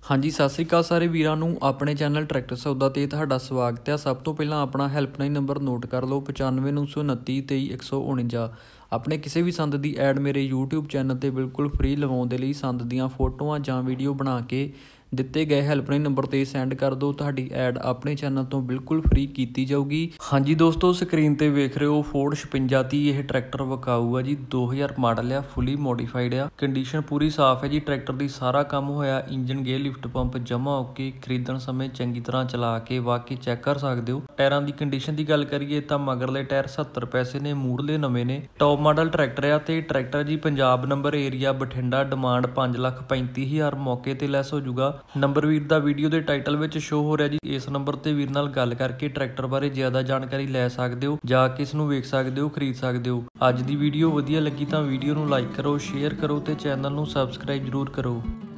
ਹਾਂਜੀ ਸਤਿ ਸ਼੍ਰੀ ਅਕਾਲ ਸਾਰੇ ਵੀਰਾਂ ਨੂੰ ਆਪਣੇ ਚੈਨਲ ਟਰੈਕਟਰ ਸੌਦਾ ਤੇ ਤੁਹਾਡਾ ਸਵਾਗਤ ਹੈ। ਸਭ ਤੋਂ ਪਹਿਲਾਂ ਆਪਣਾ ਹੈਲਪਲਾਈਨ ਨੰਬਰ ਨੋਟ ਕਰ ਲਓ 952929 23149। ਆਪਣੇ ਕਿਸੇ ਵੀ ਸੰਦ ਦੀ ਐਡ ਮੇਰੇ YouTube ਚੈਨਲ ਤੇ ਬਿਲਕੁਲ ਫ੍ਰੀ ਲਵਾਉਣ ਦੇ ਲਈ ਸੰਦ ਦੀਆਂ ਫੋਟੋਆਂ ਜਾਂ ਵੀਡੀਓ ਬਣਾ ਕੇ ਦਿੱਤੇ ਗਏ ਹੈਲਪਲਾਈਨ ਨੰਬਰ ਤੇ ਸੈਂਡ ਕਰ ਦਿਓ। ਤੁਹਾਡੀ ਐਡ ਆਪਣੇ ਚੈਨਲ ਤੋਂ ਬਿਲਕੁਲ ਫ੍ਰੀ ਕੀਤੀ ਜਾਊਗੀ। ਹਾਂਜੀ ਦੋਸਤੋ, ਸਕਰੀਨ ਤੇ ਵੇਖ ਰਹੇ ਹੋ ਫੋਰਡ 5630। ਇਹ ਟਰੈਕਟਰ ਵਿਕਾਊ ਆ ਜੀ, 2000 ਮਾਡਲ ਆ, ਫੁੱਲੀ ਮੋਡੀਫਾਈਡ ਆ, ਕੰਡੀਸ਼ਨ ਪੂਰੀ ਸਾਫ਼ ਹੈ ਜੀ। ਟਰੈਕਟਰ ਦੀ ਸਾਰਾ ਕੰਮ ਹੋਇਆ, ਇੰਜਨ ਗੇਅਰ ਲਿਫਟ ਪੰਪ ਜਮਾ ਓਕੇ। ਖਰੀਦਣ ਸਮੇਂ ਚੰਗੀ ਤਰ੍ਹਾਂ ਚਲਾ ਕੇ ਵਾਕਈ ਚੈੱਕ ਕਰ ਸਕਦੇ ਹੋ। ਟਾਇਰਾਂ ਦੀ ਕੰਡੀਸ਼ਨ ਦੀ ਗੱਲ ਕਰੀਏ ਤਾਂ ਮਗਰਲੇ ਟਾਇਰ 70 ਪੈਸੇ ਨੇ, ਮੂਹਰਲੇ ਨਵੇਂ ਨੇ। ਟੌਪ ਮਾਡਲ ਟਰੈਕਟਰ ਆ ਤੇ ਟਰੈਕਟਰ ਜੀ Punjab number, area Bathinda. Demand 5,35,000, ਮੌਕੇ ਤੇ ਲੈਸ ਹੋ ਜਾਊਗਾ। ਨੰਬਰ ਵੀਰ ਦਾ ਵੀਡੀਓ ਦੇ ਟਾਈਟਲ ਵਿੱਚ ਸ਼ੋ ਹੋ ਰਿਹਾ ਜੀ। ਇਸ ਨੰਬਰ ਤੇ ਵੀਰ ਨਾਲ ਗੱਲ ਕਰਕੇ ਟਰੈਕਟਰ ਬਾਰੇ ਜ਼ਿਆਦਾ ਜਾਣਕਾਰੀ ਲੈ ਸਕਦੇ ਹੋ, ਜਾ ਕੇ ਇਸ ਨੂੰ ਵੇਖ ਸਕਦੇ ਹੋ, ਖਰੀਦ ਸਕਦੇ ਹੋ। ਅੱਜ ਦੀ ਵੀਡੀਓ ਵਧੀਆ ਲੱਗੀ ਤਾਂ ਵੀਡੀਓ ਨੂੰ ਲਾਈਕ ਕਰੋ, ਸ਼ੇਅਰ ਕਰੋ ਤੇ ਚੈਨਲ ਨੂੰ ਸਬਸਕ੍ਰਾਈਬ ਜ਼ਰੂਰ ਕਰੋ।